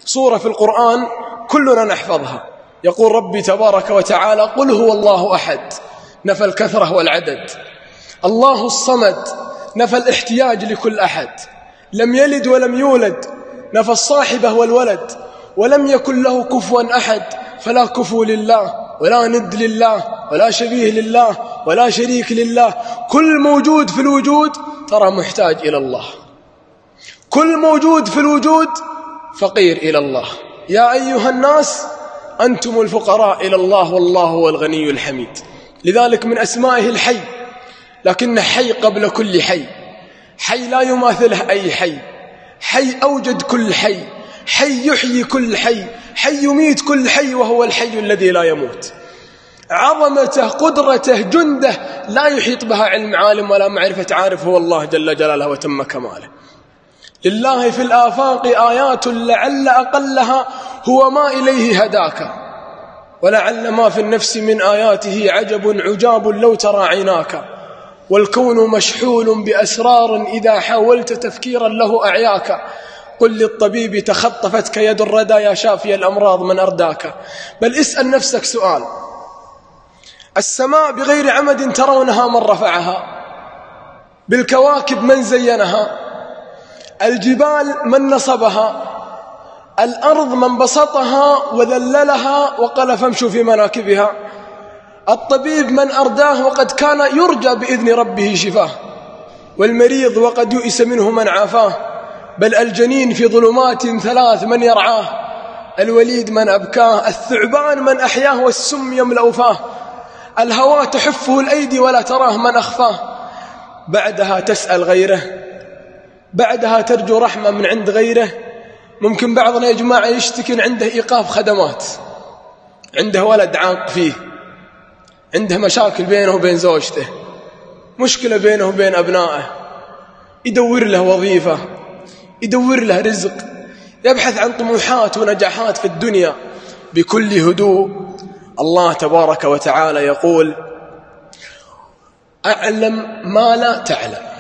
صورة في القرآن كلنا نحفظها، يقول ربي تبارك وتعالى: قل هو الله أحد، نفى الكثرة والعدد. الله الصمد، نفى الاحتياج لكل أحد. لم يلد ولم يولد، نفى الصاحبة والولد. ولم يكن له كفوا أحد، فلا كفو لله ولا ند لله ولا شبيه لله ولا شريك لله. كل موجود في الوجود ترى محتاج إلى الله، كل موجود في الوجود فقير إلى الله. يا أيها الناس أنتم الفقراء إلى الله والله هو الغني الحميد. لذلك من أسمائه الحي، لكن حي قبل كل حي، حي لا يماثله أي حي، حي أوجد كل حي، حي يحيي كل حي، حي يميت كل حي، وهو الحي الذي لا يموت. عظمته، قدرته، جنده لا يحيط بها علم عالم ولا معرفة عارف، هو الله جل جلاله وتم كماله. لله في الآفاق آيات لعل أقلها هو ما إليه هداك، ولعل ما في النفس من آياته عجب عجاب لو ترى عيناك. والكون مشحون بأسرار إذا حاولت تفكيرا له أعياك. قل للطبيب تخطفتك يد الردى يا شافي الأمراض من أرداك. بل اسأل نفسك سؤال: السماء بغير عمد ترونها من رفعها؟ بالكواكب من زينها؟ الجبال من نصبها؟ الأرض من بسطها وذللها وقال فامشوا في مناكبها؟ الطبيب من أرداه وقد كان يرجى بإذن ربه شفاه، والمريض وقد يئس منه من عافاه. بل الجنين في ظلمات ثلاث من يرعاه، الوليد من أبكاه، الثعبان من أحياه، والسم يملأ فاه. الهوى تحفه الأيدي ولا تراه من أخفاه. بعدها تسأل غيره، بعدها ترجو رحمة من عند غيره. ممكن بعضنا يا جماعة يشتكي عنده إيقاف خدمات، عنده ولد عاق فيه، عنده مشاكل بينه وبين زوجته، مشكلة بينه وبين أبنائه، يدور له وظيفة، يدور له رزق، يبحث عن طموحات ونجاحات في الدنيا بكل هدوء. الله تبارك وتعالى يقول: أعلم ما لا تعلم.